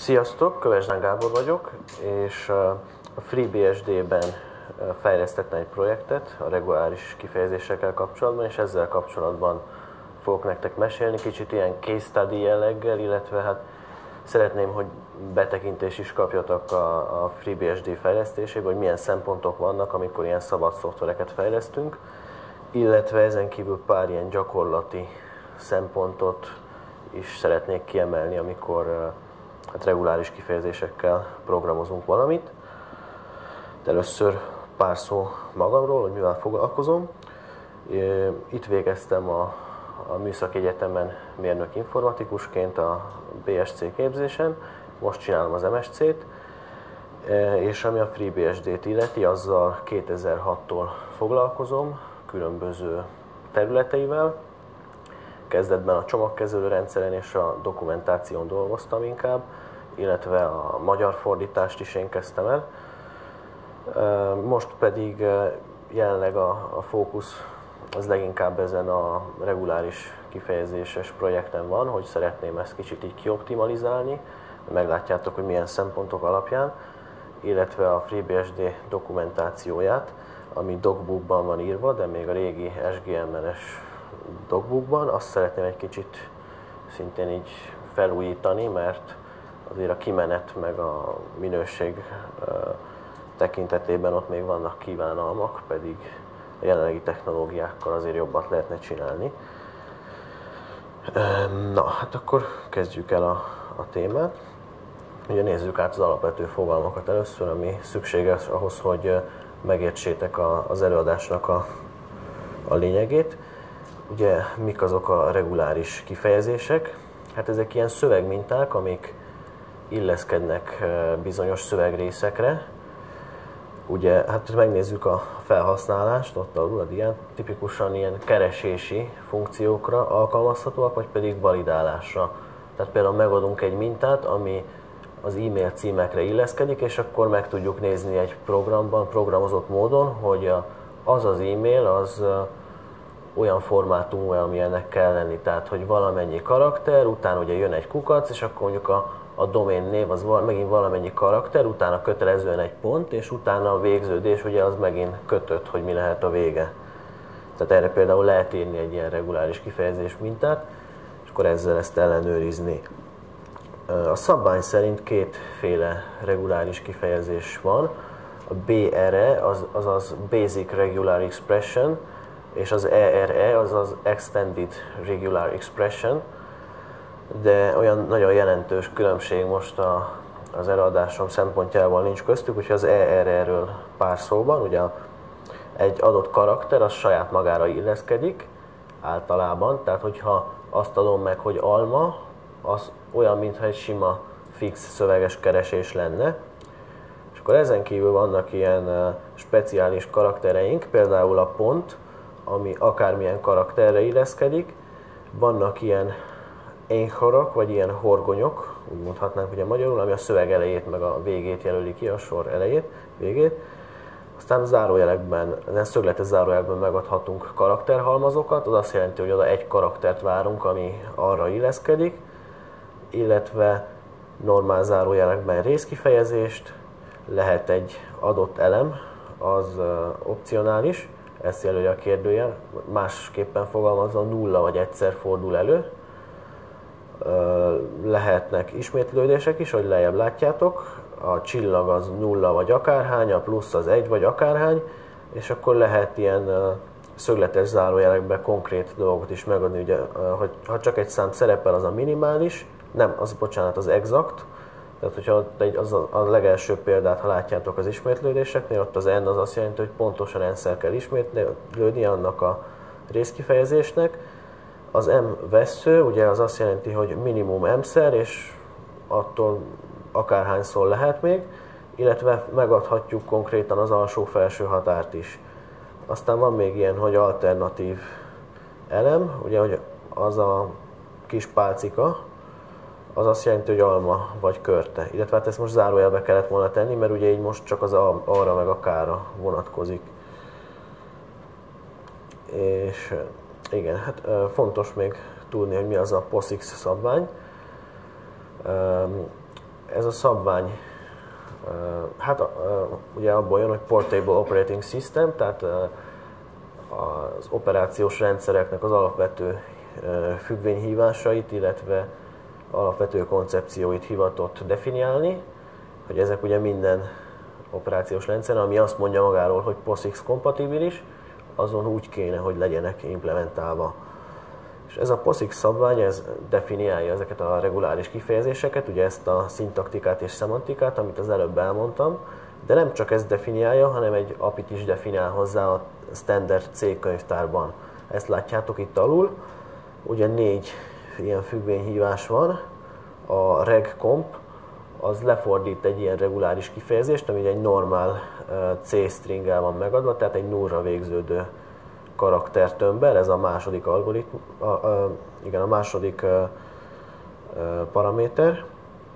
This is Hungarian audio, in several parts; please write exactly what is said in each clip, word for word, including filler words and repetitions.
Sziasztok, Kövesdán Gábor vagyok, és a FreeBSD-ben fejlesztettem egy projektet a reguláris kifejezésekkel kapcsolatban, és ezzel kapcsolatban fogok nektek mesélni, kicsit ilyen case study jelleggel, illetve hát szeretném, hogy betekintést is kapjatok a, a FreeBSD fejlesztésébe, hogy milyen szempontok vannak, amikor ilyen szabad szoftvereket fejlesztünk, illetve ezen kívül pár ilyen gyakorlati szempontot is szeretnék kiemelni, amikor hát reguláris kifejezésekkel programozunk valamit. De először pár szó magamról, hogy mivel foglalkozom. Itt végeztem a, a Műszaki Egyetemen mérnök informatikusként a bé es cé képzésen, most csinálom az em es cét, és ami a FreeBSD-t illeti, azzal kétezer-hattól foglalkozom, különböző területeivel. Kezdetben a csomagkezelő rendszeren és a dokumentáción dolgoztam inkább, illetve a magyar fordítást is én kezdtem el. Most pedig jelenleg a, a fókusz az leginkább ezen a reguláris kifejezéses projekten van, hogy szeretném ezt kicsit így kioptimalizálni, meglátjátok, hogy milyen szempontok alapján, illetve a FreeBSD dokumentációját, ami docbookban van írva, de még a régi es gé em el-es docbookban, azt szeretném egy kicsit szintén így felújítani, mert azért a kimenet meg a minőség tekintetében ott még vannak kívánalmak, pedig a jelenlegi technológiákkal azért jobbat lehetne csinálni. Na, hát akkor kezdjük el a, a témát. Ugye nézzük át az alapvető fogalmakat először, ami szükséges ahhoz, hogy megértsétek a, az előadásnak a, a lényegét. Ugye mik azok a reguláris kifejezések? Hát ezek ilyen szövegminták, amik illeszkednek bizonyos szövegrészekre. Ugye, hát megnézzük a felhasználást, ott alul a dián, tipikusan ilyen keresési funkciókra alkalmazhatóak, vagy pedig validálásra. Tehát például megadunk egy mintát, ami az e-mail címekre illeszkedik, és akkor meg tudjuk nézni egy programban, programozott módon, hogy az az e-mail az olyan formátumú, amilyennek kell lenni, tehát hogy valamennyi karakter, utána ugye jön egy kukac, és akkor mondjuk a, a domain név az megint valamennyi karakter, utána kötelezően egy pont, és utána a végződés ugye az megint kötött, hogy mi lehet a vége. Tehát erre például lehet írni egy ilyen reguláris kifejezés mintát, és akkor ezzel ezt ellenőrizni. A szabvány szerint kétféle reguláris kifejezés van. A bé er e, az, azaz Basic Regular Expression, és az e er e, azaz Extended Regular Expression, de olyan nagyon jelentős különbség most a, az előadásom szempontjából nincs köztük, úgyhogy az e er e-ről pár szóban. Ugye egy adott karakter az saját magára illeszkedik általában, tehát hogyha azt adom meg, hogy alma, az olyan, mintha egy sima fix szöveges keresés lenne. És akkor ezen kívül vannak ilyen speciális karaktereink, például a pont, ami akármilyen karakterre illeszkedik. Vannak ilyen énharok, vagy ilyen horgonyok, úgy mondhatnánk ugye magyarul, ami a szöveg elejét meg a végét jelöli ki, a sor elejét, végét. Aztán a zárójelekben, a szögletes zárójelekben megadhatunk karakterhalmazokat, az azt jelenti, hogy oda egy karaktert várunk, ami arra illeszkedik, illetve normál zárójelekben részkifejezést, lehet egy adott elem, az opcionális, ezt jelöli a kérdőjel, másképpen fogalmazva nulla vagy egyszer fordul elő. Lehetnek ismétlődések is, hogy lejjebb látjátok, a csillag az nulla vagy akárhány, a plusz az egy vagy akárhány, és akkor lehet ilyen szögletes zárójelekben konkrét dolgot is megadni, ugye, hogy ha csak egy szám szerepel, az a minimális, nem, az bocsánat, az exakt. Tehát, hogyha egy, az a, a legelső példát, ha látjátok az ismétlődéseknél, ott az n az azt jelenti, hogy pontosan n-szer kell ismétlődni annak a részkifejezésnek. Az m vessző, ugye az azt jelenti, hogy minimum m-szer, és attól akárhányszor lehet még, illetve megadhatjuk konkrétan az alsó-felső határt is. Aztán van még ilyen, hogy alternatív elem, ugye, hogy az a kis pálcika, az azt jelenti, hogy alma vagy körte. Illetve hát ezt most zárójelbe kellett volna tenni, mert ugye így most csak az arra meg a kára vonatkozik. És igen, hát fontos még tudni, hogy mi az a POSIX szabvány. ez a szabvány, hát ugye abból jön, hogy Portable Operating System, tehát az operációs rendszereknek az alapvető függvényhívásait, illetve alapvető koncepcióit hivatott definiálni, hogy ezek ugye minden operációs rendszer, ami azt mondja magáról, hogy POSIX kompatibilis, azon úgy kéne, hogy legyenek implementálva. És ez a POSIX szabvány, ez definiálja ezeket a reguláris kifejezéseket, ugye ezt a szintaktikát és szemantikát, amit az előbb elmondtam, de nem csak ezt definiálja, hanem egy á pé i-t is definiál hozzá a standard C könyvtárban. Ezt látjátok itt alul, ugye négy ilyen függvényhívás van, a regcomp, az lefordít egy ilyen reguláris kifejezést, ami egy normál C-stringgel van megadva, tehát egy nullra végződő karaktertömbbel, ez a második algoritmus, a, a, igen, a második a, a paraméter,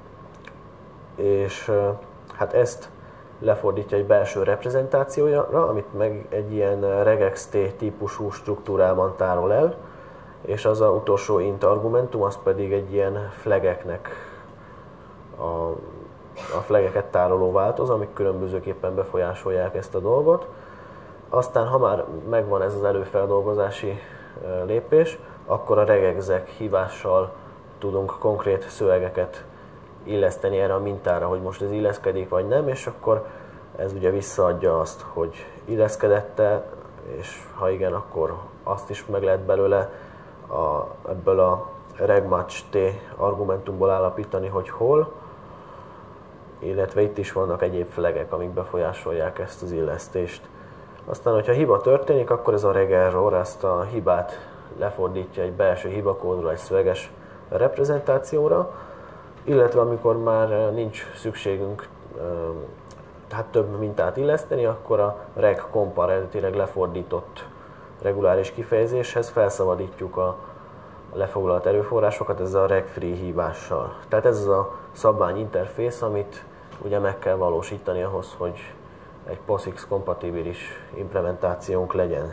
és hát ezt lefordítja egy belső reprezentációra, amit meg egy ilyen regex-t típusú struktúrában tárol el, és az a utolsó int argumentum, az pedig egy ilyen flageknek a, a flageket tároló változó, amik különbözőképpen befolyásolják ezt a dolgot. Aztán, ha már megvan ez az előfeldolgozási lépés, akkor a regexec hívással tudunk konkrét szövegeket illeszteni erre a mintára, hogy most ez illeszkedik vagy nem, és akkor ez ugye visszaadja azt, hogy illeszkedette, és ha igen, akkor azt is meg lehet belőle a, ebből a regmatch-t argumentumból állapítani, hogy hol, illetve itt is vannak egyéb flagek, amik befolyásolják ezt az illesztést. Aztán, hogyha hiba történik, akkor ez a regerror ezt a hibát lefordítja egy belső hibakódra, egy szöveges reprezentációra, illetve amikor már nincs szükségünk hát több mintát illeszteni, akkor a regcomp eredetileg lefordított reguláris kifejezéshez felszabadítjuk a lefoglalt erőforrásokat ezzel a regfree hívással. Tehát ez az a szabvány interfész, amit ugye meg kell valósítani ahhoz, hogy egy POSIX kompatibilis implementációnk legyen.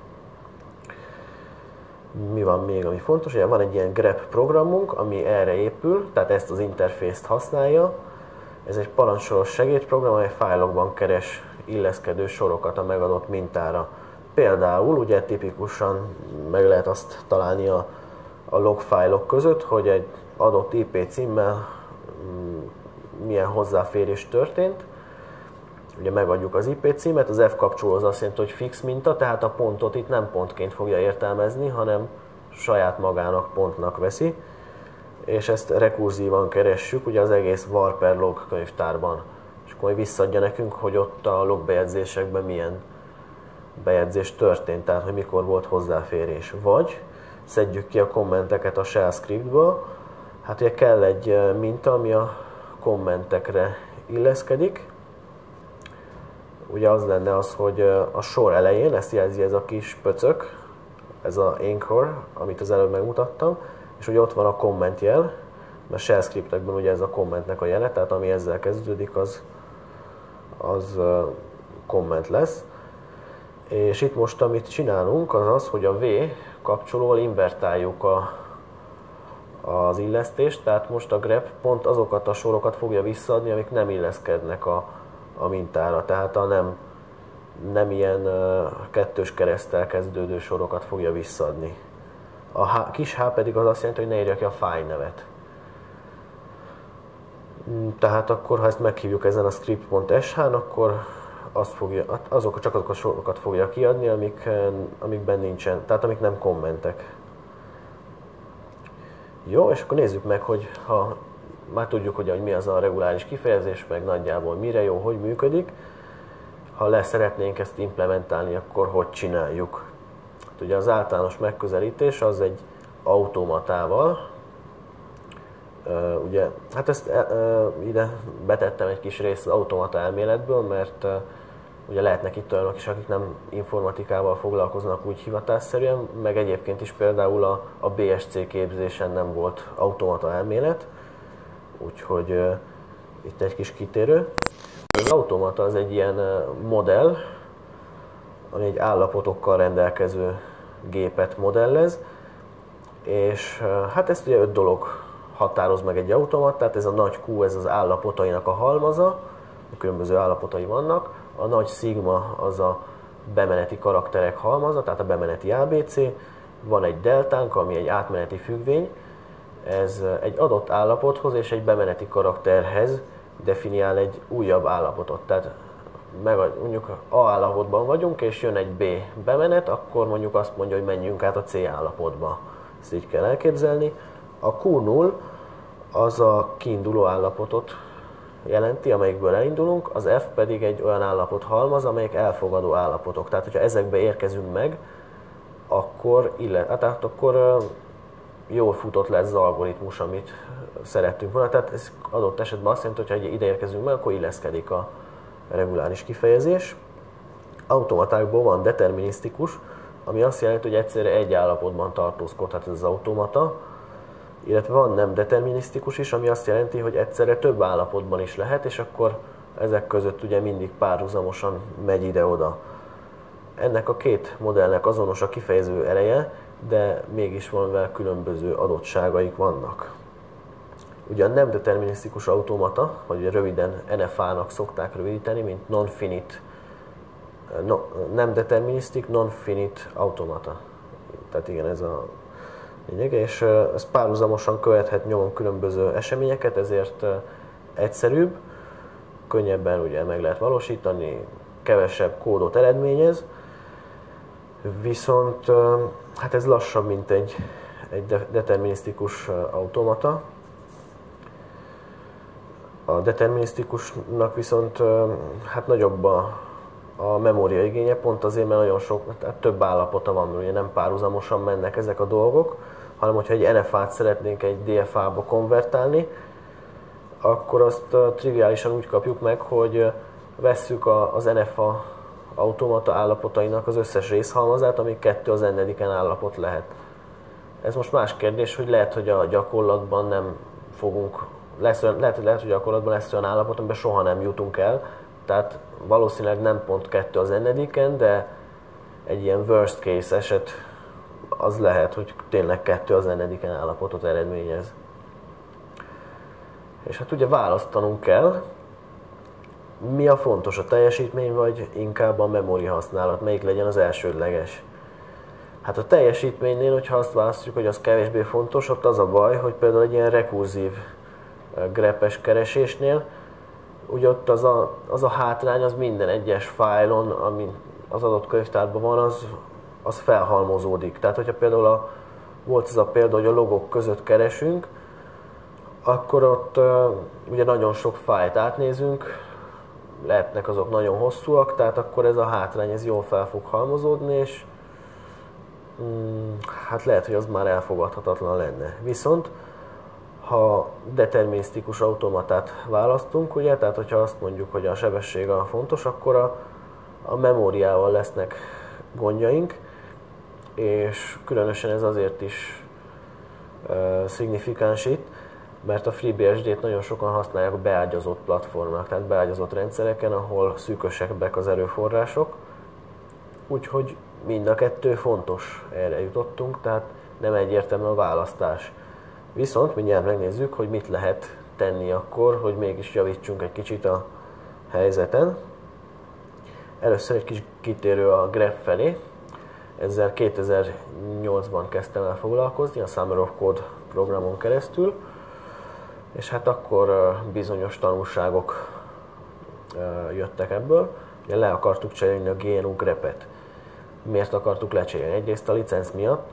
Mi van még, ami fontos? Ugye van egy ilyen grep programunk, ami erre épül, tehát ezt az interfészt használja. Ez egy parancsolos segédprogram, amely fájlokban keres illeszkedő sorokat a megadott mintára. Például ugye tipikusan meg lehet azt találni a, a log fájlok között, hogy egy adott I P címmel milyen hozzáférés történt. Ugye megadjuk az I P címet, az F kapcsoló az azt jelenti, hogy fix minta, tehát a pontot itt nem pontként fogja értelmezni, hanem saját magának pontnak veszi, és ezt rekurzívan keressük, ugye az egész var per log könyvtárban, és akkor visszaadja nekünk, hogy ott a logbejegyzésekben milyen bejegyzés történt, tehát hogy mikor volt hozzáférés. Vagy szedjük ki a kommenteket a shell scriptből, hát ugye kell egy minta, ami a kommentekre illeszkedik. Ugye az lenne az, hogy a sor elején, ezt jelzi ez a kis pöcök, ez a anchor, amit az előbb megmutattam, és ugye ott van a komment jel, mert a shell scriptekben ugye ez a kommentnek a jele, tehát ami ezzel kezdődik, az, az komment lesz. És itt most amit csinálunk, az az, hogy a V kapcsolóval invertáljuk a, az illesztést, tehát most a grep pont azokat a sorokat fogja visszaadni, amik nem illeszkednek a, a mintára, tehát a nem, nem ilyen uh, kettős kereszttel kezdődő sorokat fogja visszaadni. A H, kis h pedig az azt jelenti, hogy ne írja ki a fájlnevet. Tehát akkor, ha ezt meghívjuk ezen a script.sh-n, akkor azt fogja, azok, csak azokat a sorokat fogja kiadni, amik, amikben nincsen, tehát amik nem kommentek. Jó, és akkor nézzük meg, hogy ha már tudjuk, hogy mi az a reguláris kifejezés, meg nagyjából mire jó, hogy működik. Ha le szeretnénk ezt implementálni, akkor hogy csináljuk? Hát ugye az általános megközelítés az egy automatával. Uh, ugye, hát ezt uh, ide betettem egy kis részt az automata elméletből, mert uh, ugye lehetnek itt olyanok is, akik nem informatikával foglalkoznak úgy hivatásszerűen, meg egyébként is például a, a B S C képzésen nem volt automata elmélet, úgyhogy uh, itt egy kis kitérő. Az automata az egy ilyen uh, modell, ami egy állapotokkal rendelkező gépet modellez, és uh, hát ezt ugye öt dolog határoz meg egy automatát, ez a nagy Q, ez az állapotainak a halmaza, a különböző állapotai vannak, a nagy szigma az a bemeneti karakterek halmaza, tehát a bemeneti á bé cé, van egy deltánk, ami egy átmeneti függvény, ez egy adott állapothoz és egy bemeneti karakterhez definiál egy újabb állapotot. Tehát meg, mondjuk A állapotban vagyunk, és jön egy B bemenet, akkor mondjuk azt mondja, hogy menjünk át a C állapotba. Ezt így kell elképzelni. A Q null az a kiinduló állapotot jelenti, amelyikből elindulunk, az F pedig egy olyan állapot halmaz, amelyik elfogadó állapotok. Tehát, hogyha ezekbe érkezünk meg, akkor, illet, tehát akkor jól futott lesz az algoritmus, amit szerettünk volna. Tehát ez adott esetben azt jelenti, hogy ha ide érkezünk meg, akkor illeszkedik a reguláris kifejezés. Automatákból van determinisztikus, ami azt jelenti, hogy egyszerre egy állapotban tartózkodhat ez az automata, illetve van nem determinisztikus is, ami azt jelenti, hogy egyszerre több állapotban is lehet, és akkor ezek között ugye mindig párhuzamosan megy ide-oda. Ennek a két modellnek azonos a kifejező ereje, de mégis valamivel különböző adottságaik vannak. Ugye a nem determinisztikus automata, vagy röviden en ef á-nak szokták rövidíteni, mint non-finite, no, nem determinisztik, non-finite automata. Tehát igen, ez a lényeg, és ez párhuzamosan követhet nyomon különböző eseményeket, ezért egyszerűbb, könnyebben ugye meg lehet valósítani, kevesebb kódot eredményez, viszont hát ez lassabb, mint egy, egy determinisztikus automata. A determinisztikusnak viszont hát nagyobb a, a memóriaigénye, pont azért, mert nagyon sok, tehát több állapota van, ugye nem párhuzamosan mennek ezek a dolgok, hanem hogyha egy en ef á-t szeretnénk egy dé ef á-ba konvertálni, akkor azt triviálisan úgy kapjuk meg, hogy vesszük az en ef á automata állapotainak az összes részhalmazát, ami kettő az ennediken állapot lehet. Ez most más kérdés, hogy lehet, hogy a gyakorlatban nem fogunk, lesz olyan, lehet, lehet, hogy a gyakorlatban lesz olyan állapot, amiben soha nem jutunk el, tehát valószínűleg nem pont kettő az ennediken, de egy ilyen worst case eset az lehet, hogy tényleg kettő az ennediken állapotot eredményez. És hát ugye választanunk kell, mi a fontos, a teljesítmény vagy inkább a memória használat, melyik legyen az elsődleges. Hát a teljesítménynél, hogyha azt választjuk, hogy az kevésbé fontos, ott az a baj, hogy például egy ilyen rekurzív grepes keresésnél, ugye ott az a, az a hátrány, az minden egyes fájlon, ami az adott könyvtárban van, az, az felhalmozódik. Tehát, hogyha például a, volt ez a példa, hogy a logok között keresünk, akkor ott uh, ugye nagyon sok fájlt átnézünk, lehetnek azok nagyon hosszúak, tehát akkor ez a hátrány ez jól fel fog halmozódni, és mm, hát lehet, hogy az már elfogadhatatlan lenne. Viszont ha determinisztikus automatát választunk, ugye, tehát hogyha azt mondjuk, hogy a sebesség a fontos, akkor a, a memóriával lesznek gondjaink, és különösen ez azért is uh, szignifikáns itt, mert a FreeBSD-t nagyon sokan használják a beágyazott platformnak, tehát beágyazott rendszereken, ahol szűkösebbek az erőforrások. Úgyhogy mind a kettő fontos, erre jutottunk, tehát nem egyértelmű a választás. Viszont mindjárt megnézzük, hogy mit lehet tenni akkor, hogy mégis javítsunk egy kicsit a helyzeten. Először egy kis kitérő a grep felé. Ezzel kétezer-nyolcban kezdtem el foglalkozni a Summer of Code programon keresztül, és hát akkor bizonyos tanulságok jöttek ebből. Ugye le akartuk cserélni a gé en u grepet. Miért akartuk lecserélni? Egyrészt a licenc miatt.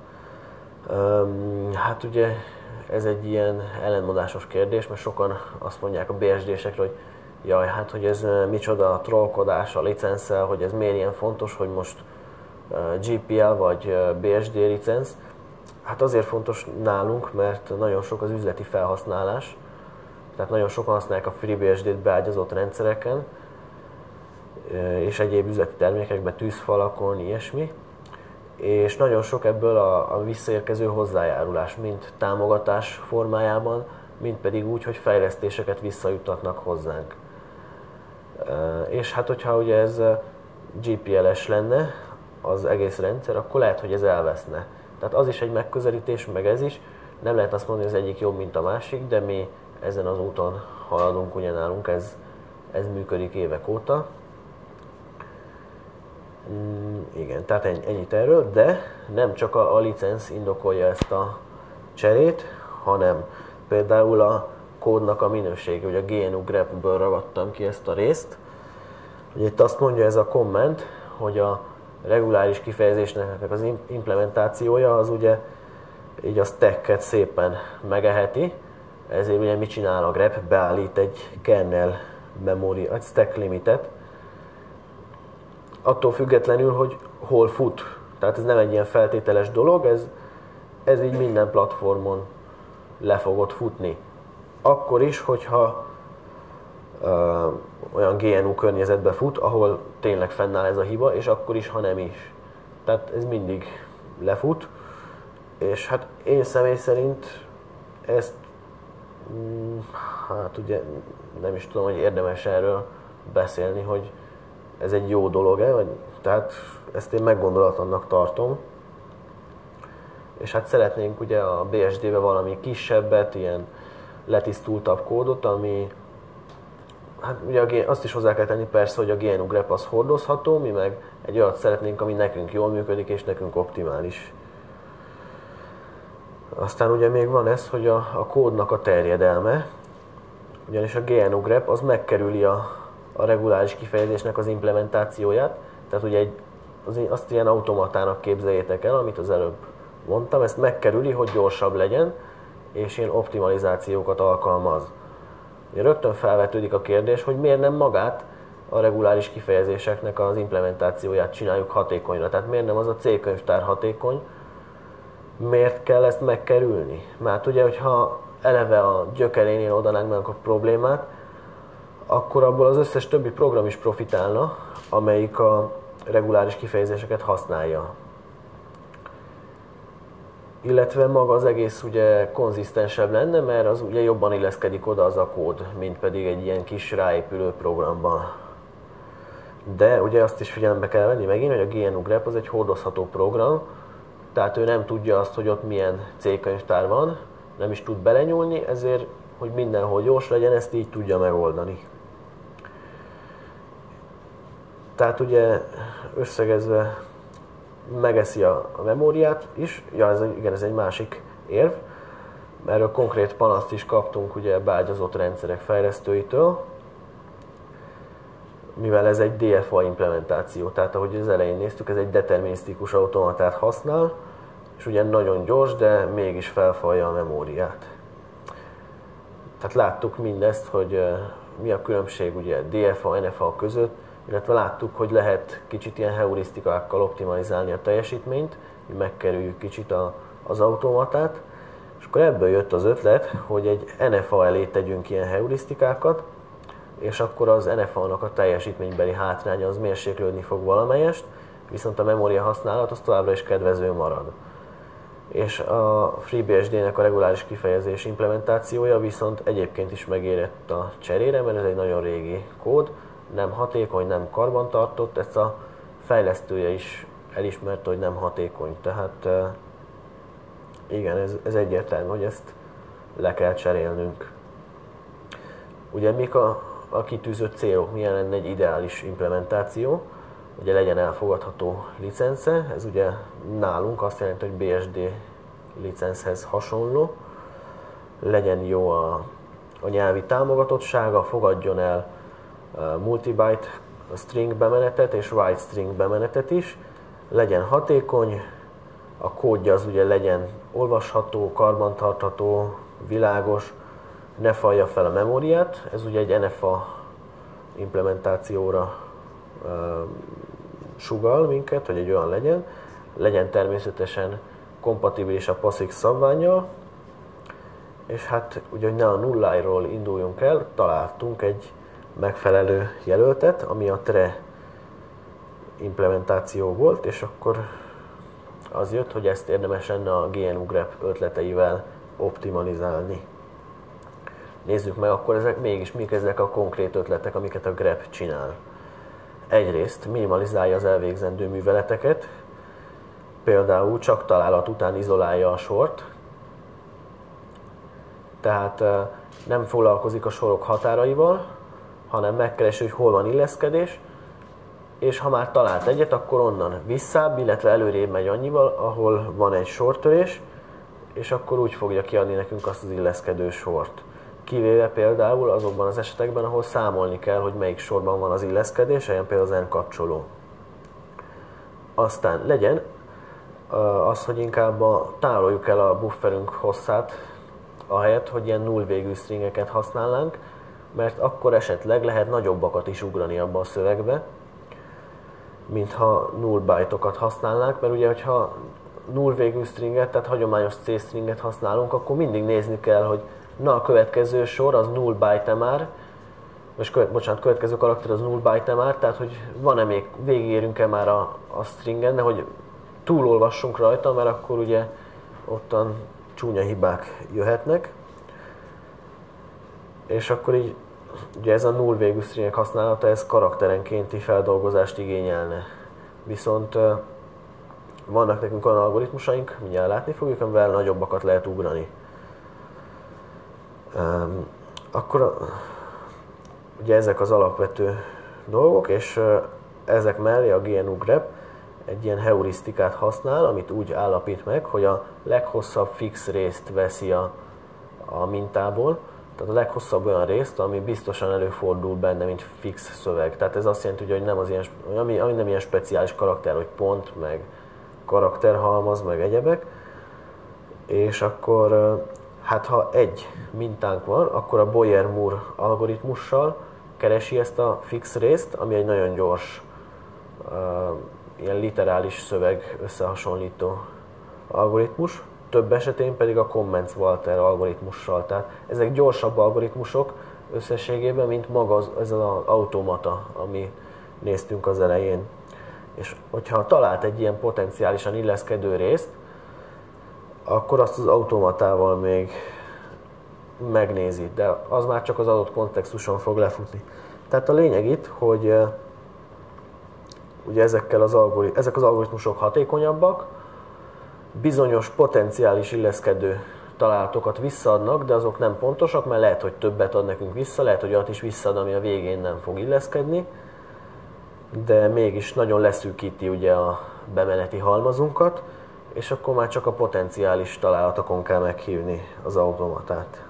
Hát ugye ez egy ilyen ellentmondásos kérdés, mert sokan azt mondják a bé es dé-sekre, hogy jaj, hát hogy ez micsoda trollkodás a licenszel, hogy ez miért ilyen fontos, hogy most gé pé el vagy bé es dé licenc. Hát azért fontos nálunk, mert nagyon sok az üzleti felhasználás, tehát nagyon sokan használják a FreeBSD-t beágyazott rendszereken, és egyéb üzleti termékekben, tűzfalakon, ilyesmi. És nagyon sok ebből a, a visszaérkező hozzájárulás, mind támogatás formájában, mind pedig úgy, hogy fejlesztéseket visszajuttatnak hozzánk. És hát, hogyha ugye ez gé pé el-es lenne az egész rendszer, akkor lehet, hogy ez elveszne. Tehát az is egy megközelítés, meg ez is, Nem lehet azt mondani, hogy az egyik jobb, mint a másik, de mi ezen az úton haladunk, ugye nálunk ez, ez működik évek óta. Mm, igen, tehát ennyit erről, de nem csak a, a licenc indokolja ezt a cserét, hanem például a kódnak a minősége, ugye a gé en u grep-ből ragadtam ki ezt a részt. Ugye itt azt mondja ez a komment, hogy a reguláris kifejezésnek az implementációja az ugye így a stacket szépen megeheti, ezért ugye mit csinál a grep? Beállít egy kernel memory, egy stack limitet, attól függetlenül, hogy hol fut. Tehát ez nem egy ilyen feltételes dolog, ez, ez így minden platformon le fogod futni. Akkor is, hogyha ö, olyan gé en u környezetbe fut, ahol tényleg fennáll ez a hiba, és akkor is, ha nem is. Tehát ez mindig lefut, és hát én személy szerint ezt, mm, hát ugye nem is tudom, hogy érdemes erről beszélni, hogy ez egy jó dolog-e, vagy, tehát ezt én meggondolatlannak tartom. És hát szeretnénk ugye a bé es dé-be valami kisebbet, ilyen letisztultabb kódot, ami, hát ugye azt is hozzá kell tenni persze, hogy a gé en u grep az hordozható, mi meg egy olyat szeretnénk, ami nekünk jól működik és nekünk optimális. Aztán ugye még van ez, hogy a, a kódnak a terjedelme, ugyanis a gé en u grep az megkerüli a, a reguláris kifejezésnek az implementációját, tehát ugye egy, az, azt ilyen automatának képzeljétek el, amit az előbb mondtam, ezt megkerüli, hogy gyorsabb legyen, és ilyen optimalizációkat alkalmaz. Ugye rögtön felvetődik a kérdés, hogy miért nem magát a reguláris kifejezéseknek az implementációját csináljuk hatékonyra. Tehát miért nem az a C könyvtár hatékony, miért kell ezt megkerülni? Mert ugye, hogyha eleve a gyökerénél oldanánk meg a problémát, akkor abból az összes többi program is profitálna, amelyik a reguláris kifejezéseket használja. Illetve maga az egész ugye konzisztensebb lenne, mert az ugye jobban illeszkedik oda az a kód, mint pedig egy ilyen kis ráépülő programban. De ugye azt is figyelembe kell venni megint, hogy a gé en u grep az egy hordozható program, tehát ő nem tudja azt, hogy ott milyen C könyvtár van, nem is tud belenyúlni, ezért, hogy mindenhol gyors legyen, ezt így tudja megoldani. Tehát ugye összegezve megeszi a, a memóriát is, ja, ez, igen, ez egy másik érv, erről konkrét panaszt is kaptunk ugye beágyazott rendszerek fejlesztőitől, mivel ez egy dé ef á implementáció, tehát ahogy az elején néztük, ez egy determinisztikus automatát használ, és ugye nagyon gyors, de mégis felfalja a memóriát. Tehát láttuk mindezt, hogy mi a különbség ugye dé ef á, en ef á között, illetve láttuk, hogy lehet kicsit ilyen heurisztikákkal optimalizálni a teljesítményt, hogy megkerüljük kicsit a, az automatát, és akkor ebből jött az ötlet, hogy egy en ef á elé tegyünk ilyen heurisztikákat, és akkor az en ef á-nak a teljesítménybeli hátránya az mérséklődni fog valamelyest, viszont a memória használat az továbbra is kedvező marad. És a FreeBSD-nek a reguláris kifejezés implementációja viszont egyébként is megérett a cserére, mert ez egy nagyon régi kód, nem hatékony, nem karbantartott, ezt a fejlesztője is elismerte, hogy nem hatékony. Tehát igen, ez, ez egyértelmű, hogy ezt le kell cserélnünk. Ugye mik a, a kitűzött célok, milyen lenne egy ideális implementáció, ugye legyen elfogadható licence, ez ugye nálunk azt jelenti, hogy bé es dé licenchez hasonló, legyen jó a, a nyelvi támogatottsága, fogadjon el multibyte string bemenetet és write string bemenetet is, legyen hatékony, a kódja az ugye legyen olvasható, karbantartható, világos, ne falja fel a memóriát, ez ugye egy en ef á implementációra uh, sugall minket, hogy egy olyan legyen, legyen természetesen kompatibilis a POSIX szabvánnyal, és hát ugye, hogy ne a nulláiról induljunk el, találtunk egy megfelelő jelöltet, ami a tre implementáció volt, és akkor az jött, hogy ezt érdemes lenne a gé en u grep ötleteivel optimalizálni. Nézzük meg akkor ezek mégis mik ezek a konkrét ötletek, amiket a grep csinál. Egyrészt minimalizálja az elvégzendő műveleteket, például csak találat után izolálja a sort, Tehát nem foglalkozik a sorok határaival, hanem megkeresi, hogy hol van illeszkedés, és ha már talált egyet, akkor onnan visszább, illetve előrébb megy annyival, ahol van egy sortörés, és akkor úgy fogja kiadni nekünk azt az illeszkedő sort. Kivéve például azokban az esetekben, ahol számolni kell, hogy melyik sorban van az illeszkedés, ilyen például az N kapcsoló. Aztán legyen az, hogy inkább a, tároljuk el a bufferünk hosszát, ahelyett, hogy ilyen null végű stringeket használnánk, mert akkor esetleg lehet nagyobbakat is ugrani abba a szövegbe, mintha null byte-okat használnánk, mert ugye, hogyha null végű stringet, tehát hagyományos C stringet használunk, akkor mindig nézni kell, hogy na, a következő sor az null byte már, és követ, bocsánat, következő karakter az null byte már, tehát hogy van-e még, végigérünk-e már a, a stringen, hogy túlolvassunk rajta, mert akkor ugye ottan csúnya hibák jöhetnek. És akkor így, ugye ez a null végű stringek használata, ez karakterenkénti feldolgozást igényelne. Viszont vannak nekünk olyan algoritmusaink, mindjárt látni fogjuk, amivel nagyobbakat lehet ugrani. Akkor ugye ezek az alapvető dolgok, és ezek mellé a gé en u grep egy ilyen heurisztikát használ, amit úgy állapít meg, hogy a leghosszabb fix részt veszi a, a mintából, tehát a leghosszabb olyan részt, ami biztosan előfordul benne, mint fix szöveg. Tehát ez azt jelenti, hogy nem az ilyen, ami, ami nem ilyen speciális karakter, hogy pont, meg karakterhalmaz, meg egyebek. És akkor, hát ha egy mintánk van, akkor a Boyer-Moore algoritmussal keresi ezt a fix részt, ami egy nagyon gyors, uh, ilyen literális szöveg összehasonlító algoritmus. Több esetén pedig a Comments-Walter algoritmussal. Tehát ezek gyorsabb algoritmusok összességében, mint maga az, ez az automata, ami néztünk az elején. És hogyha talált egy ilyen potenciálisan illeszkedő részt, akkor azt az automatával még megnézi, de az már csak az adott kontextuson fog lefutni. Tehát a lényeg itt, hogy ugye ezekkel az algorit- ezek az algoritmusok hatékonyabbak, bizonyos potenciális illeszkedő találatokat visszaadnak, de azok nem pontosak, mert lehet, hogy többet ad nekünk vissza, lehet, hogy olyat is visszaad, ami a végén nem fog illeszkedni, de mégis nagyon leszűkíti ugye a bemeneti halmazunkat, és akkor már csak a potenciális találatokon kell meghívni az automatát.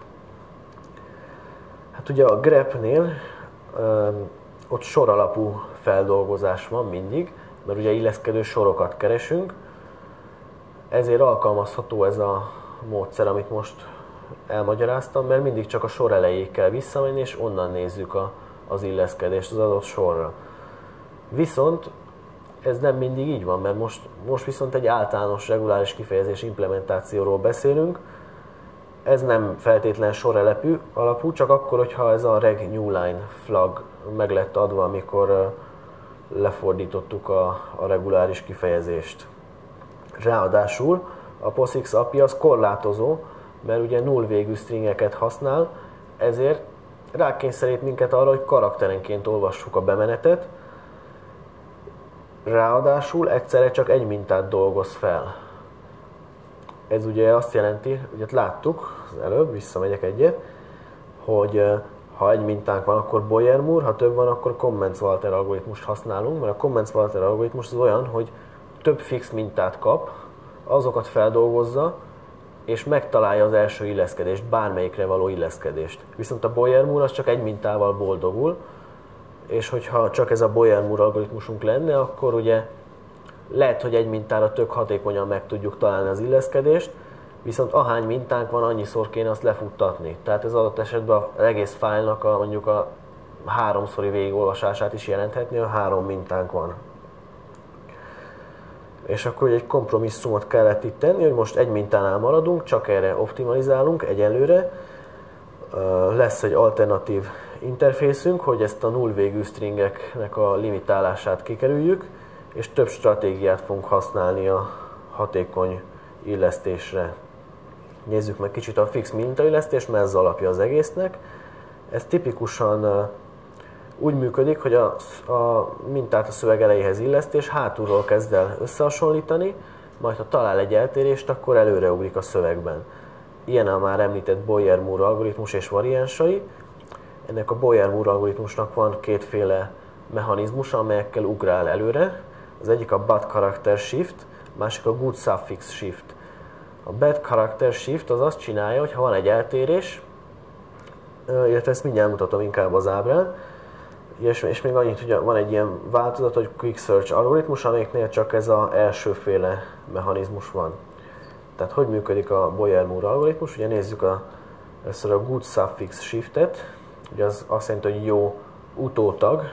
Hát ugye a grepnél ott soralapú feldolgozás van mindig, mert ugye illeszkedő sorokat keresünk, ezért alkalmazható ez a módszer, amit most elmagyaráztam, mert mindig csak a sor elejéig kell visszamenni, és onnan nézzük a, az illeszkedést az adott sorra. Viszont ez nem mindig így van, mert most, most viszont egy általános reguláris kifejezés implementációról beszélünk. Ez nem feltétlen sorelapú, alapú, csak akkor, hogyha ez a reg newline flag meg lett adva, amikor lefordítottuk a, a reguláris kifejezést. Ráadásul a POSIX á pé i az korlátozó, mert ugye null végű stringeket használ, ezért rákényszerít minket arra, hogy karakterenként olvassuk a bemenetet, ráadásul egyszerre csak egy mintát dolgoz fel. Ez ugye azt jelenti, ugye láttuk az előbb, visszamegyek egyet, hogy ha egy mintánk van, akkor Boyer-Moore, ha több van, akkor Comments-Walter algoritmust használunk, mert a Comments-Walter algoritmus az olyan, hogy több fix mintát kap, azokat feldolgozza, és megtalálja az első illeszkedést, bármelyikre való illeszkedést. Viszont a Boyer-Moore az csak egy mintával boldogul, és hogyha csak ez a Boyer-Moore algoritmusunk lenne, akkor ugye lehet, hogy egy mintára tök hatékonyan meg tudjuk találni az illeszkedést, viszont ahány mintánk van, annyiszor kéne azt lefuttatni. Tehát ez adott esetben az egész fájlnak a, mondjuk a háromszori végigolvasását is jelenthetni, ha három mintánk van. És akkor egy kompromisszumot kellett itt tenni, hogy most egy mintánál maradunk, csak erre optimalizálunk egyelőre. Lesz egy alternatív interfészünk, hogy ezt a null végű stringeknek a limitálását kikerüljük, és több stratégiát fogunk használni a hatékony illesztésre. Nézzük meg kicsit a fix mintaillesztést, mert ez az alapja az egésznek. Ez tipikusan úgy működik, hogy a, a mintát a szöveg elejéhez illesztés, hátulról kezd el összehasonlítani, majd ha talál egy eltérést, akkor előreugrik a szövegben. ilyen a már említett Boyer-Moore algoritmus és variánsai. Ennek a Boyer-Moore algoritmusnak van kétféle mechanizmusa, amelyekkel ugrál előre. Az egyik a bad character shift, a másik a good suffix shift. A bad character shift az azt csinálja, hogy ha van egy eltérés, illetve ezt mindjárt mutatom inkább az ábrán, és, és még annyit, hogy van egy ilyen változat, hogy quick search algoritmus, amelyiknél csak ez az elsőféle mechanizmus van. Tehát hogy működik a Boyer-Moore algoritmus? Ugye nézzük a, először a good suffix shiftet, ugye az azt jelenti, hogy jó utótag.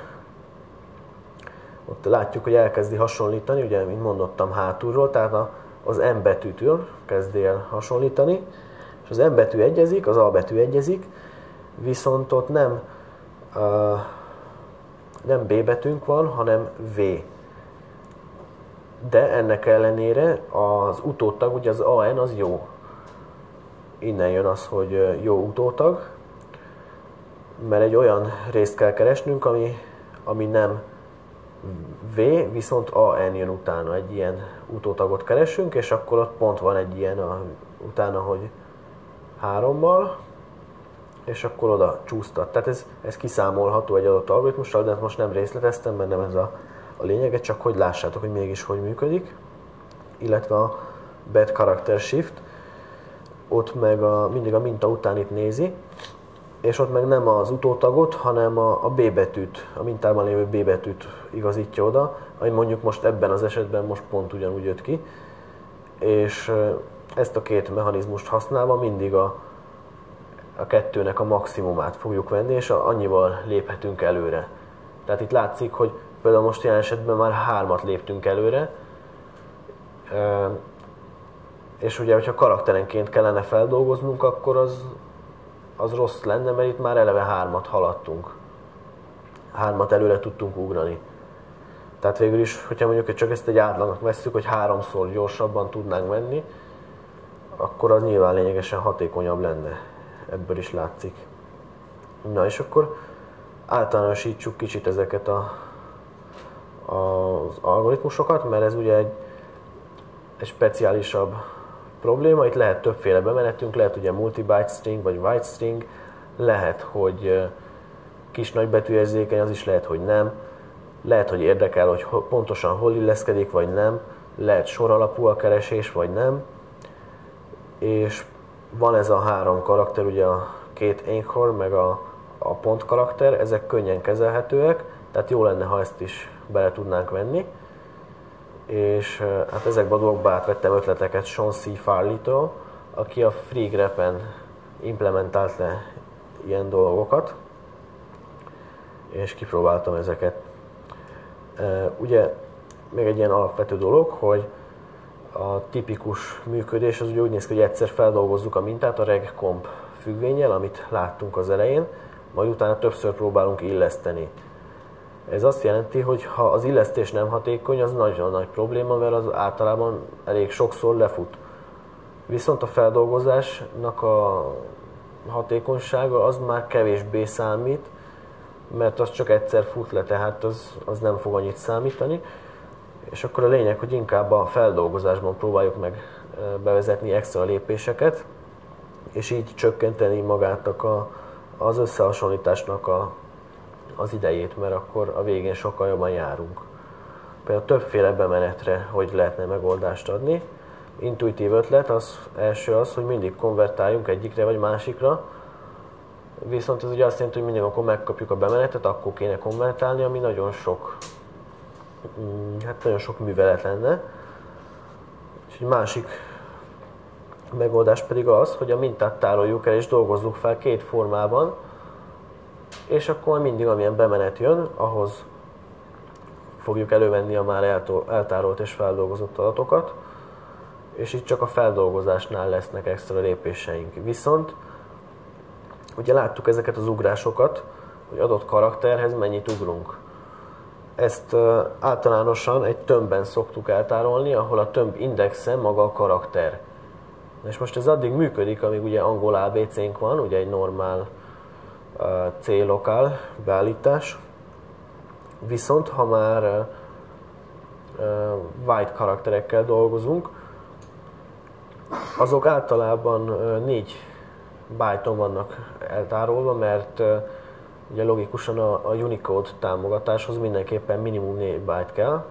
Ott látjuk, hogy elkezdi hasonlítani, ugye, mint mondottam, hátulról, tehát a, az M betűtől kezdi el hasonlítani, és az M betű egyezik, az A betű egyezik, viszont ott nem, uh, nem B betűnk van, hanem V. De ennek ellenére az utótag, ugye az A N az jó. Innen jön az, hogy jó utótag, mert egy olyan részt kell keresnünk, ami, ami nem V, viszont A N jön utána, egy ilyen utótagot keresünk, és akkor ott pont van egy ilyen a, utána, hogy hárommal, és akkor oda csúsztat. Tehát ez, ez kiszámolható egy adott algoritmussal, de most nem részleteztem, mert nem ez a, a lényege, csak hogy lássátok, hogy mégis hogy működik. Illetve a bad character shift, ott meg a, mindig a minta után itt nézi, és ott meg nem az utótagot, hanem a, a B betűt, a mintában lévő B betűt igazítja oda, ami mondjuk most ebben az esetben most pont ugyanúgy jött ki, és ezt a két mechanizmust használva mindig a, a kettőnek a maximumát fogjuk venni, és annyival léphetünk előre. Tehát itt látszik, hogy például most jelen esetben már hármat léptünk előre, és ugye, hogyha karakterenként kellene feldolgoznunk, akkor az, az rossz lenne, mert itt már eleve hármat haladtunk. Hármat előre tudtunk ugrani. Tehát végül is, hogyha mondjuk csak ezt egy átlagnak vesszük, hogy háromszor gyorsabban tudnánk menni, akkor az nyilván lényegesen hatékonyabb lenne. Ebből is látszik. Na és akkor általánosítsuk kicsit ezeket a, az algoritmusokat, mert ez ugye egy, egy speciálisabb probléma. Itt lehet többféle bemenetünk, lehet ugye multi-byte string vagy byte string, lehet, hogy kis nagybetűérzékeny, az is lehet, hogy nem. Lehet, hogy érdekel, hogy pontosan hol illeszkedik, vagy nem. Lehet sor alapú a keresés, vagy nem. És van ez a három karakter, ugye a két anchor, meg a, a pont karakter, ezek könnyen kezelhetőek, tehát jó lenne, ha ezt is bele tudnánk venni. És hát ezekben a dolgokban átvettem ötleteket Sean C. Farley-től, aki a FreeGraph-en implementált le ilyen dolgokat, és kipróbáltam ezeket. Ugye még egy ilyen alapvető dolog, hogy a tipikus működés az ugye úgy néz ki, hogy egyszer feldolgozzuk a mintát a regcomp függvénnyel, amit láttunk az elején, majd utána többször próbálunk illeszteni. Ez azt jelenti, hogy ha az illesztés nem hatékony, az nagyon nagy probléma, mert az általában elég sokszor lefut. Viszont a feldolgozásnak a hatékonysága az már kevésbé számít, mert az csak egyszer fut le, tehát az, az nem fog annyit számítani. És akkor a lényeg, hogy inkább a feldolgozásban próbáljuk meg bevezetni extra lépéseket, és így csökkenteni magának a, az összehasonlításnak a, az idejét, mert akkor a végén sokkal jobban járunk. Például többféle bemenetre hogy lehetne megoldást adni. Intuitív ötlet az első az, hogy mindig konvertáljunk egyikre vagy másikra, viszont ez ugye azt jelenti, hogy mindig, amikor megkapjuk a bemenetet, akkor kéne konvertálni, ami nagyon sok, hát nagyon sok művelet lenne. És egy másik megoldás pedig az, hogy a mintát tároljuk el és dolgozzuk fel két formában, és akkor mindig, amilyen bemenet jön, ahhoz fogjuk elővenni a már eltárolt és feldolgozott adatokat, és itt csak a feldolgozásnál lesznek extra lépéseink. Viszont ugye láttuk ezeket az ugrásokat, hogy adott karakterhez mennyit ugrunk. Ezt uh, általánosan egy tömbben szoktuk eltárolni, ahol a tömb indexe maga a karakter. És most ez addig működik, amíg ugye angol á bé cénk van, ugye egy normál uh, C-lokál beállítás. Viszont ha már uh, white karakterekkel dolgozunk, azok általában négy byte-on vannak eltárolva, mert ugye logikusan a, a Unicode támogatáshoz mindenképpen minimum négy byte kell.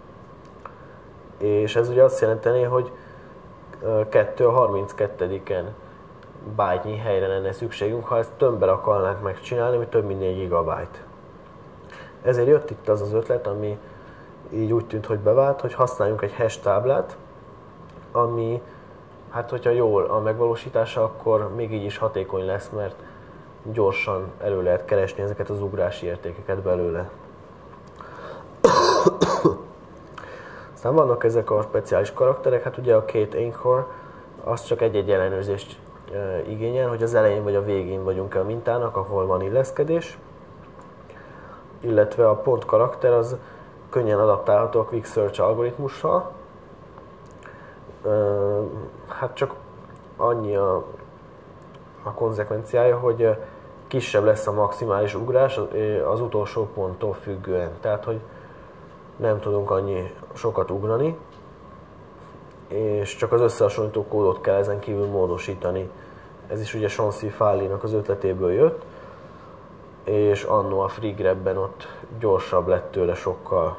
És ez ugye azt jelenteni, hogy kettő a harminckettedik byte-nyi helyre lenne szükségünk, ha ezt tömbben akarnánk megcsinálni, ami több mint négy gigabyte. Ezért jött itt az az ötlet, ami így úgy tűnt, hogy bevált, hogy használjunk egy hash táblát, ami, hát hogyha jól a megvalósítása, akkor még így is hatékony lesz, mert gyorsan elő lehet keresni ezeket az ugrási értékeket belőle. Aztán vannak ezek a speciális karakterek, hát ugye a két anchor, az csak egy-egy ellenőrzést e, igényel, hogy az elején vagy a végén vagyunk-e a mintának, ahol van illeszkedés. Illetve a pont karakter az könnyen adaptálható a Quick Search algoritmussal. E, hát csak annyi a, a konzekvenciája, hogy kisebb lesz a maximális ugrás az utolsó ponttól függően. Tehát, hogy nem tudunk annyi sokat ugrani, és csak az összehasonlító kódot kell ezen kívül módosítani. Ez is ugye Chauncey Farley-nak az ötletéből jött, és annó a FreeGrab-ben ott gyorsabb lett tőle sokkal.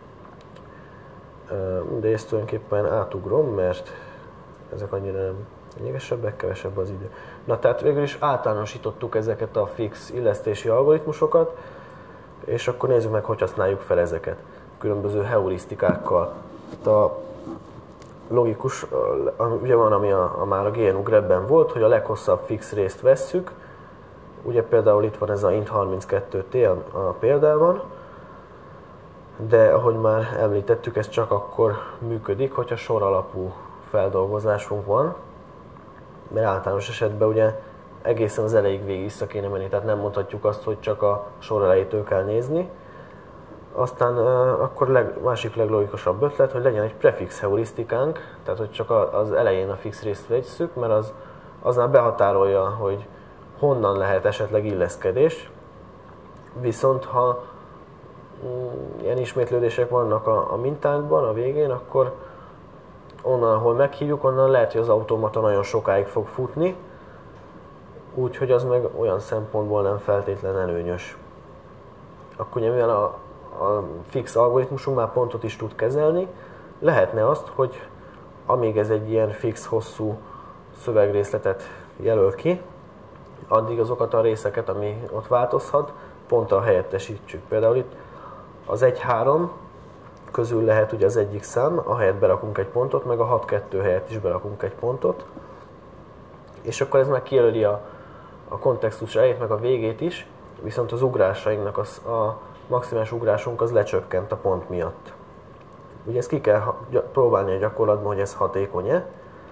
De ezt tulajdonképpen átugrom, mert ezek annyira nem lényegesebbek, kevesebb az idő. Na tehát végül is általánosítottuk ezeket a fix illesztési algoritmusokat, és akkor nézzük meg, hogy használjuk fel ezeket különböző heurisztikákkal. A logikus, ugye van, ami a, a már a gé en u grabben volt, hogy a leghosszabb fix részt vesszük. Ugye például itt van ez a int harminckettő té a, a példában, de ahogy már említettük, ez csak akkor működik, hogyha sor alapú feldolgozásunk van, mert általános esetben ugye egészen az elejéig végig vissza kéne menni, tehát nem mondhatjuk azt, hogy csak a sor elejétől kell nézni. Aztán uh, akkor leg, másik leglogikusabb ötlet, hogy legyen egy prefix heurisztikánk, tehát hogy csak az elején a fix részt vesszük, mert az, az már behatárolja, hogy honnan lehet esetleg illeszkedés. Viszont ha mm, ilyen ismétlődések vannak a, a mintánkban, a végén, akkor onnan, ahol meghívjuk, onnan lehet, hogy az automata nagyon sokáig fog futni, úgyhogy az meg olyan szempontból nem feltétlen előnyös. Akkor ugye mivel a, a fix algoritmusunk már pontot is tud kezelni, lehetne azt, hogy amíg ez egy ilyen fix hosszú szövegrészletet jelöl ki, addig azokat a részeket, ami ott változhat, ponttal helyettesítsük. Például itt az egy három közül lehet ugye az egyik szám, ahelyett berakunk egy pontot, meg a hat kettő helyett is berakunk egy pontot. És akkor ez már kijelöli a, a kontextus elejét, meg a végét is, viszont az ugrásainknak az, a maximális ugrásunk az lecsökkent a pont miatt. Ugye ezt ki kell próbálni a gyakorlatban, hogy ez hatékony-e.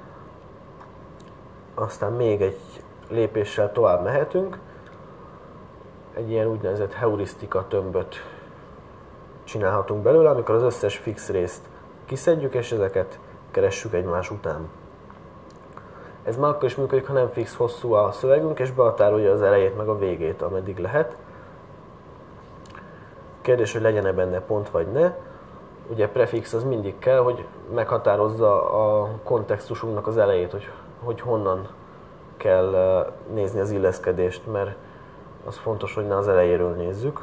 Aztán még egy lépéssel tovább mehetünk. Egy ilyen úgynevezett heurisztika tömböt csinálhatunk belőle, amikor az összes fix részt kiszedjük, és ezeket keressük egymás után. Ez már akkor is működik, ha nem fix hosszú a szövegünk, és behatárolja az elejét meg a végét, ameddig lehet. Kérdés, hogy legyen-e benne pont vagy ne. Ugye prefix az mindig kell, hogy meghatározza a kontextusunknak az elejét, hogy, hogy honnan kell nézni az illeszkedést, mert az fontos, hogy ne az elejéről nézzük.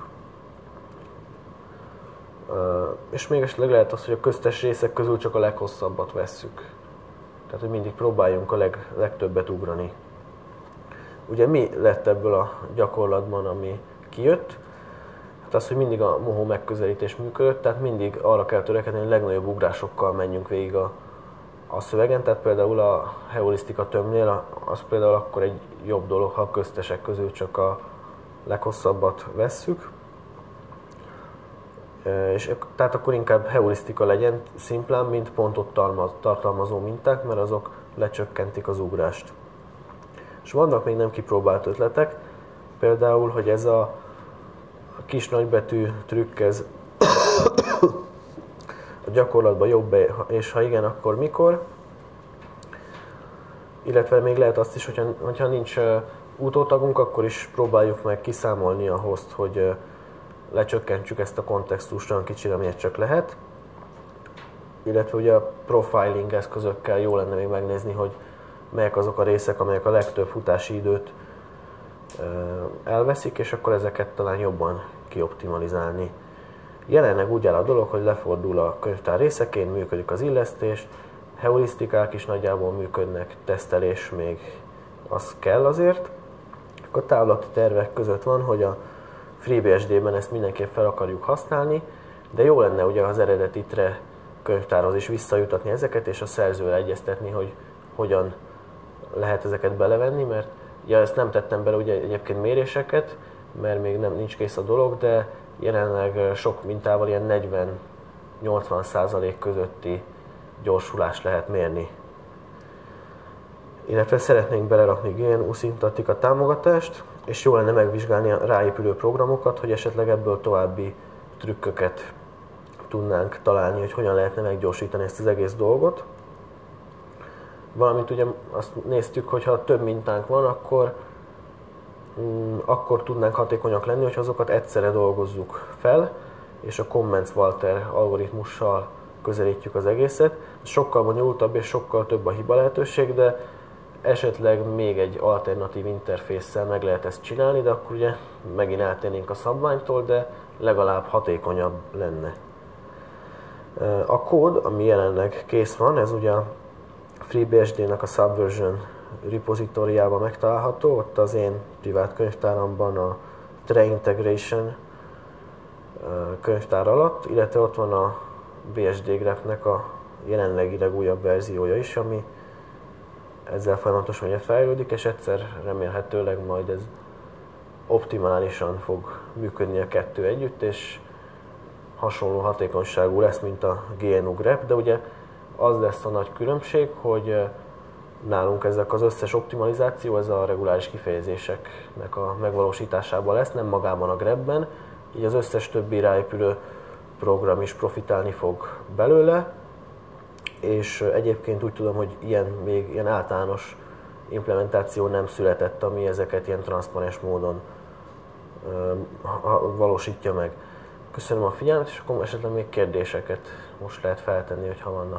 És még esetleg lehet az, hogy a köztes részek közül csak a leghosszabbat vesszük. Tehát, hogy mindig próbáljunk a leg, legtöbbet ugrani. Ugye mi lett ebből a gyakorlatban, ami kijött? Hát az, hogy mindig a mohó megközelítés működött, tehát mindig arra kell törekedni, hogy legnagyobb ugrásokkal menjünk végig a, a szövegen. Tehát például a heurisztika tömbnél az például akkor egy jobb dolog, ha a köztesek közül csak a leghosszabbat vesszük. És tehát akkor inkább heurisztika legyen szimplán, mint pontot tartalmazó minták, mert azok lecsökkentik az ugrást. És vannak még nem kipróbált ötletek, például, hogy ez a kis nagybetű trükk, ez a gyakorlatban jobb, és ha igen, akkor mikor. Illetve még lehet azt is, hogyha, hogyha nincs utótagunk, akkor is próbáljuk meg kiszámolni a host, hogy lecsökkentsük ezt a kontextust olyan kicsire, amilyet csak lehet. Illetve ugye a profiling eszközökkel jó lenne még megnézni, hogy melyek azok a részek, amelyek a legtöbb futási időt elveszik, és akkor ezeket talán jobban kioptimalizálni. Jelenleg úgy áll a dolog, hogy lefordul a könyvtár részeként, működik az illesztés, heurisztikák is nagyjából működnek, tesztelés még az kell azért. A távlati tervek között van, hogy a FreeBSD-ben ezt mindenképp fel akarjuk használni, de jó lenne ugye az eredeti tre könyvtárhoz is visszajutatni ezeket, és a szerzővel egyeztetni, hogy hogyan lehet ezeket belevenni, mert ja, ezt nem tettem bele ugye egyébként méréseket, mert még nem, nincs kész a dolog, de jelenleg sok mintával ilyen negyven-nyolcvan százalék közötti gyorsulást lehet mérni. Illetve szeretnénk belerakni gé en u szintatika támogatást, és jó lenne megvizsgálni a ráépülő programokat, hogy esetleg ebből további trükköket tudnánk találni, hogy hogyan lehetne meggyorsítani ezt az egész dolgot. Valamint ugye azt néztük, hogy ha több mintánk van, akkor, mm, akkor tudnánk hatékonyak lenni, hogy azokat egyszerre dolgozzuk fel, és a Comments-Walter algoritmussal közelítjük az egészet. Sokkal bonyolultabb és sokkal több a hiba lehetőség, de esetleg még egy alternatív interfésszel meg lehet ezt csinálni, de akkor ugye megint eltérnénk a szabványtól, de legalább hatékonyabb lenne. A kód, ami jelenleg kész van, ez ugye a FreeBSD-nek a Subversion repozitóriában megtalálható, ott az én privát könyvtáramban a tre integration könyvtár alatt, illetve ott van a bé es dé grep-nek a jelenlegi legújabb verziója is, ami ezzel folyamatosan ugye fejlődik, és egyszer remélhetőleg majd ez optimálisan fog működni a kettő együtt, és hasonló hatékonyságú lesz, mint a gé en u grep, de ugye az lesz a nagy különbség, hogy nálunk ezek az összes optimalizáció, ez a reguláris kifejezéseknek a megvalósításában lesz, nem magában a grepben, így az összes többi ráépülő program is profitálni fog belőle, és egyébként úgy tudom, hogy ilyen, még ilyen általános implementáció nem született, ami ezeket ilyen transzparens módon valósítja meg. Köszönöm a figyelmet, és akkor esetleg még kérdéseket most lehet feltenni, hogyha vannak.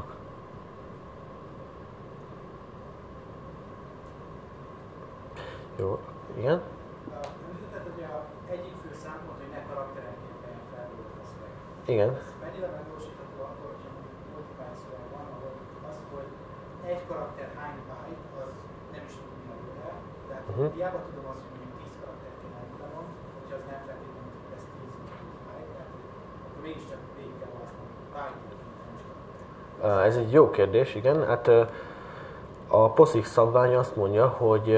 Jó, igen? Említetted, hogy a egyik fő szempont, hogy ne karakterenként kelljen feldolgozni. Igen. Ez mennyire megvalósítható akkor, hogyha multiplikációval van, ahol az, hogy egy karakter hány byte, az nem is tud mi a jövő, de hát uh-huh. hiába tudom azt, hogy mondjuk tíz karakter kéne van, hogyha az nem feltétlenül tud ez tíz byte, tehát akkor mégiscsak végig kell használni byte-ot. Ez egy jó kérdés, igen. Hát a POSIX szabvány azt mondja, hogy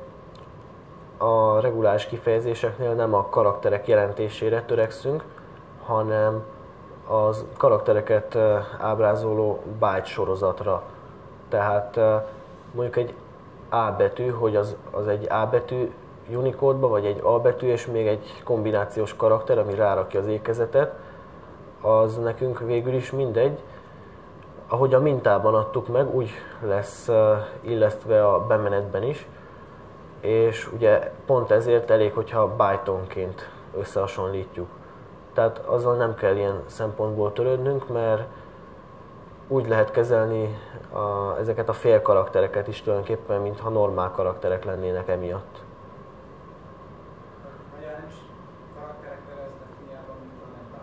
a reguláris kifejezéseknél nem a karakterek jelentésére törekszünk, hanem az karaktereket ábrázoló byte sorozatra. Tehát mondjuk egy A betű, hogy az, az egy A betű Unicode-ba, vagy egy A betű és még egy kombinációs karakter, ami rárakja az ékezetet, az nekünk végül is mindegy. Ahogy a mintában adtuk meg, úgy lesz illesztve a bemenetben is, és ugye pont ezért elég, hogyha byte-onként összehasonlítjuk. Tehát azzal nem kell ilyen szempontból törődnünk, mert úgy lehet kezelni a, ezeket a fél karaktereket is tulajdonképpen, mintha normál karakterek lennének emiatt. Magyarán nem is karakterekre ez definiálva, mint a nem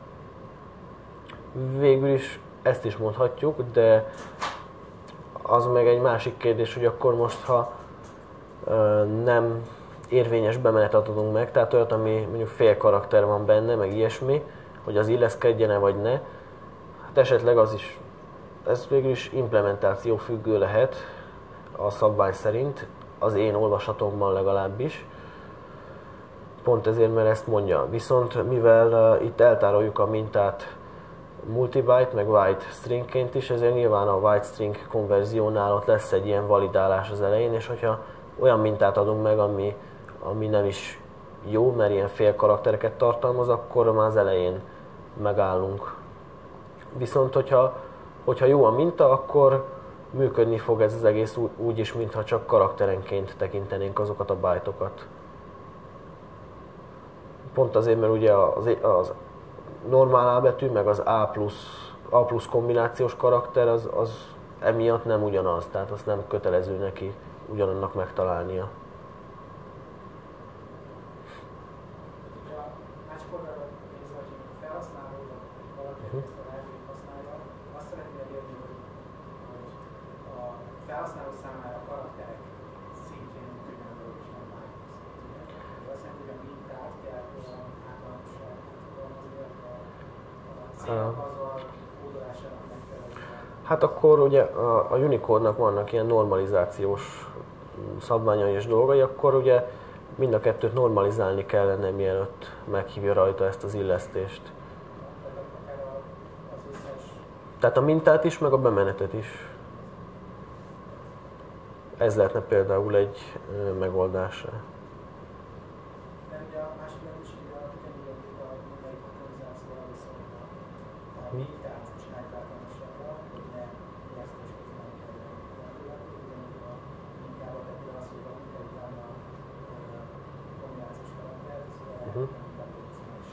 byte. Végül is ezt is mondhatjuk, de az meg egy másik kérdés, hogy akkor most, ha nem érvényes bemenetet adunk meg, tehát olyat, ami mondjuk fél karakter van benne, meg ilyesmi, hogy az illeszkedjen-e vagy ne, hát esetleg az is, ez végül is implementáció függő lehet a szabvány szerint, az én olvasatomban legalábbis, pont ezért, mert ezt mondja. Viszont mivel uh, itt eltároljuk a mintát multibyte, meg white stringként is, ezért nyilván a white string konverziónál ott lesz egy ilyen validálás az elején, és hogyha olyan mintát adunk meg, ami, ami nem is jó, mert ilyen fél karaktereket tartalmaz, akkor már az elején megállunk. Viszont, hogyha, hogyha jó a minta, akkor működni fog ez az egész úgy is, mintha csak karakterenként tekintenénk azokat a bytokat. Pont azért, mert ugye az, az normál A betű, meg az A plusz, A plusz kombinációs karakter, az, az emiatt nem ugyanaz, tehát azt nem kötelező neki ugyanannak megtalálnia. Ugye a másik oldalra nézve, hogy a felhasználó, vagy valaki Uh-huh. ezt a lehetőt használja, azt szeretné elérni, hogy, hogy a felhasználó számára a karakterek szintjén működjön dolog, és nem mások szintjén. Ez azt jelenti, hogy a mintát kell olyan általánosság alkalmazni, a, a célnak az a kódolásának megfelelően. Hát akkor ugye a, a Unicode-nak vannak ilyen normalizációs szabványai és dolgai, akkor ugye mind a kettőt normalizálni kellene, mielőtt meghívja rajta ezt az illesztést. Tehát akár az összes Tehát a mintát is, meg a bemenetet is. Ez lehetne például egy ö, megoldás. de ugye a másik lehetősége ugyanúgy a mindenik optimizációra viszont a, a mintát csinálják általánosságra, hogy ne ijesztés közben kelljen elkövetni, ugyanúgy a mintába pedig az, hogy a minta után a kombinációs karakter, szóval Uh-huh. a mintát is.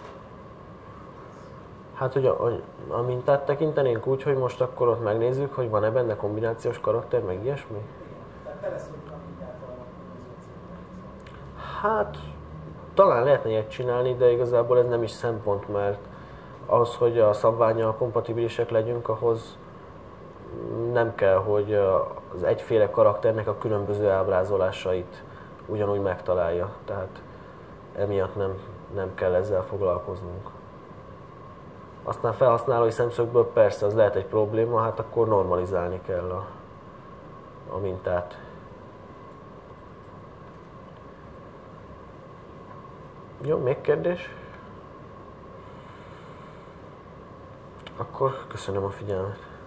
Hát, hogy a, a, a mintát tekintenénk úgy, hogy most akkor ott megnézzük, hogy van-e benne kombinációs karakter, meg ilyesmi? Igen, tehát beleszóljuk a mintát a konverzációba. Hát, talán lehetne ilyet csinálni, de igazából ez nem is szempont, mert ahhoz, hogy a szabvánnyal kompatibilisek legyünk, ahhoz nem kell, hogy az egyféle karakternek a különböző ábrázolásait ugyanúgy megtalálja. Tehát emiatt nem, nem kell ezzel foglalkoznunk. Aztán felhasználói szemszögből persze az lehet egy probléma, hát akkor normalizálni kell a, a mintát. Jó, még kérdés? Akkor köszönöm a figyelmet.